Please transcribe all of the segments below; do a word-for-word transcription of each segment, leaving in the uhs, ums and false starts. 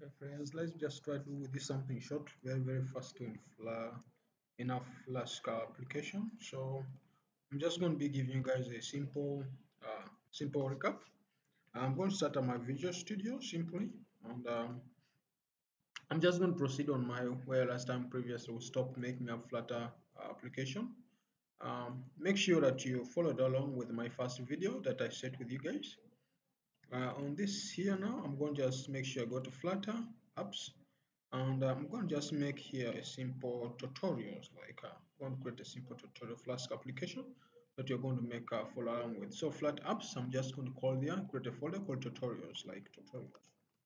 Okay, friends, let's just try to do this something short, very, very fast in Fla in a Flash application. So I'm just going to be giving you guys a simple, uh, simple recap. I'm going to start on my Visual Studio simply, and um, I'm just going to proceed on my where last time previously we stopped making a Flutter uh, application. Um, make sure that you followed along with my first video that I shared with you guys. Uh, on this here now, I'm going to just make sure I go to Flutter apps, and I'm going to just make here a simple tutorials, like uh, I'm going to create a simple tutorial Flask application that you're going to make uh, follow along with. So Flat apps, I'm just going to call there, create a folder called tutorials, like tutorials,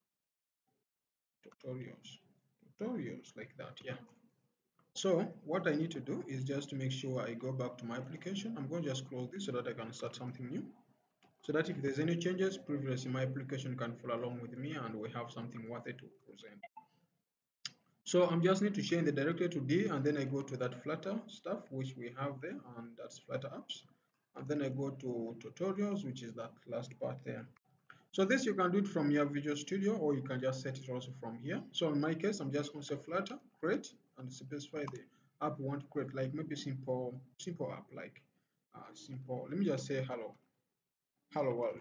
tutorials, tutorials, like that, yeah. So what I need to do is just to make sure I go back to my application. I'm going to just close this so that I can start something new. So that if there's any changes previously, my application can follow along with me and we have something worthy to present. So I'm just need to change the directory to D, and then I go to that Flutter stuff which we have there, and that's Flutter apps. And then I go to tutorials, which is that last part there. So this you can do it from your Visual Studio, or you can just set it also from here. So in my case, I'm just going to say Flutter, create, and specify the app we want to create, like maybe simple, simple app, like uh, simple. Let me just say hello, hello world.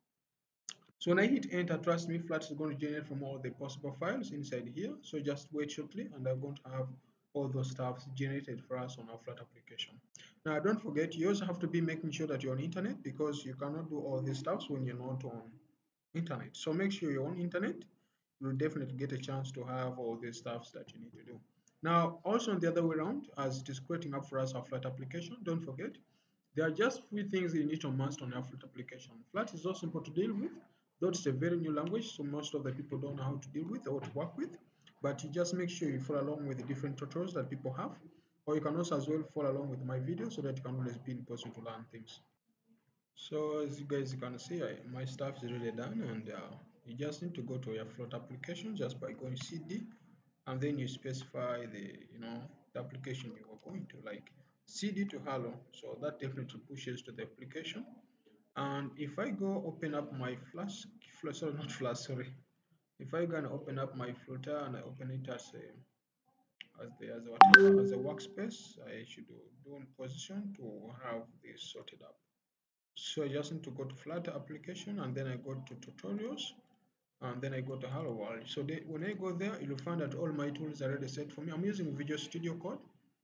So when I hit enter, trust me, Flutter is going to generate from all the possible files inside here. So just wait shortly, and I'm going to have all those stuffs generated for us on our Flutter application. Now don't forget, you also have to be making sure that you're on internet, because you cannot do all these stuffs when you're not on internet. So make sure you're on internet. You'll definitely get a chance to have all these stuffs that you need to do. Now also on the other way around, as it is creating up for us our Flutter application, don't forget there are just few things you need to master on your Flutter application. Flutter is so simple to deal with, though it's a very new language, so most of the people don't know how to deal with or to work with. But you just make sure you follow along with the different tutorials that people have, or you can also as well follow along with my video so that you can always be in position to learn things. So as you guys can see, I, my stuff is really done, and uh, you just need to go to your Flutter application just by going C D, and then you specify the you know the application you are going to, like C D to hello. So that definitely pushes to the application. And if I go open up my Flask, sorry, not Flask, sorry. If I gonna open up my Flutter and I open it as a as the as a whatever as a workspace, I should do, do in position to have this sorted up. So I just need to go to Flutter application, and then I go to tutorials, and then I go to Hello World. So they, when I go there, you'll find that all my tools are already set for me. I'm using Visual Studio Code.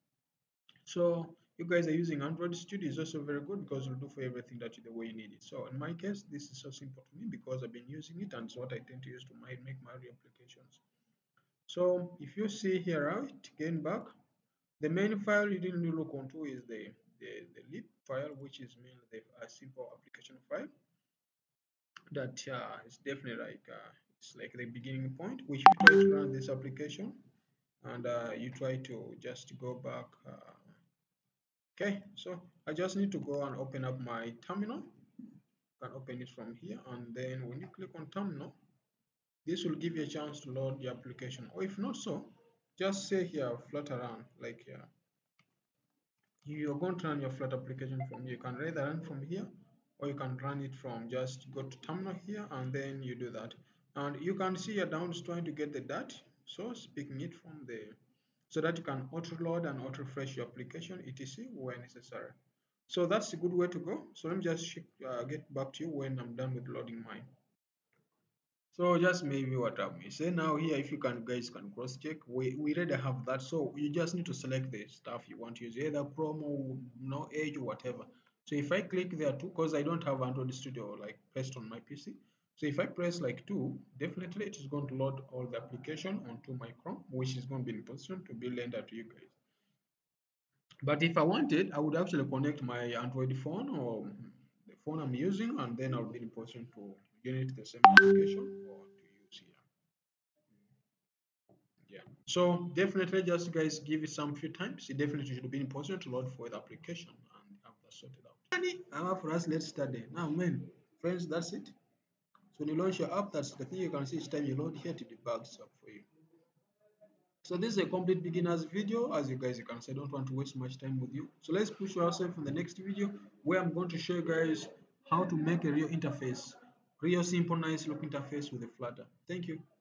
So you guys are using Android Studio is also very good, because it'll do for everything that you the way you need it. So in my case, this is so simple to me because I've been using it, and it's what I tend to use to my, make my applications. So if you see here, right, again back, the main file you didn't really look onto is the, the, the lib file, which is mainly the a simple application file that uh, is definitely like uh, it's like the beginning point, which you try to run this application, and uh, you try to just go back. Uh, okay, so I just need to go and open up my terminal. You can open it from here, and then when you click on terminal, this will give you a chance to load the application. Or if not so, just say here Flutter run, like here. You're going to run your Flutter application from here. You can either run from here, or you can run it from just go to terminal here, and then you do that. And you can see here down is trying to get the data source, picking it from the so that you can auto load and auto refresh your application etc when necessary. So that's a good way to go. So let me just uh, get back to you when I'm done with loading mine. So just maybe what I may say now here, if you can guys can cross check, we, we already have that. So you just need to select the stuff you want to use, either Chrome or no Edge or whatever. So if I click there too, because I don't have Android Studio like pressed on my P C. So if I press like two, definitely it is going to load all the application onto my Chrome, which is going to be in position to be rendered to you guys. But if I wanted, I would actually connect my Android phone or the phone I'm using, and then I'll be in position to generate the same application or to use here. Yeah. So definitely just guys give it some few times. It definitely should be in position to load for the application and have that sorted out. Now for us, let's study. Now, man, friends, that's it. So when you launch your app, that's the thing you can see each time you load here to debug stuff for you. So this is a complete beginner's video. As you guys you can see, I don't want to waste much time with you. So let's push ourselves in the next video, where I'm going to show you guys how to make a real interface, real simple nice look interface with a Flutter. Thank you.